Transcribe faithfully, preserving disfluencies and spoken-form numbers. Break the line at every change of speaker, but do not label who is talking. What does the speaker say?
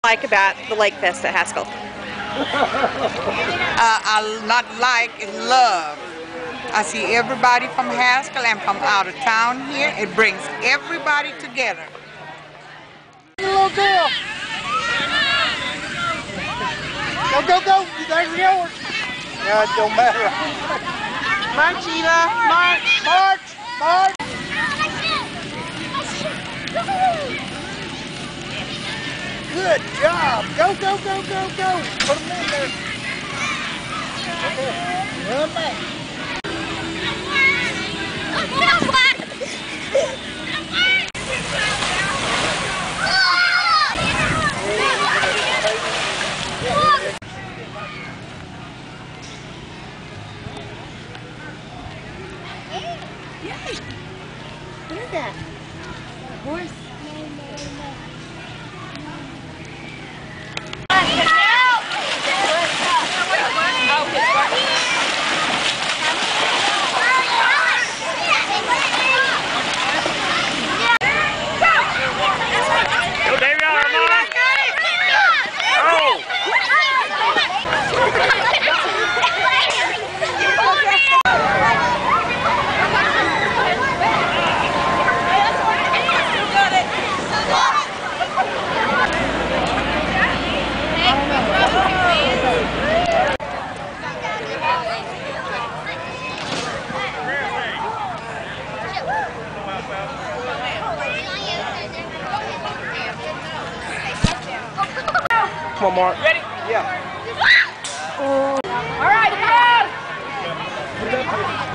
Like about the LakeFest at Haskell?
uh, I not like and love. I see everybody from Haskell and from out of town here. It brings everybody together.
Little girl. Go, go, go. There's yours. Yeah, it don't matter. March, Sheila. March. March. March. Good job. Go, go, go, go, go. Put them in there. Run back.
What is that? A horse?
Come on, Mark.
Ready?
Yeah.
All right, come on!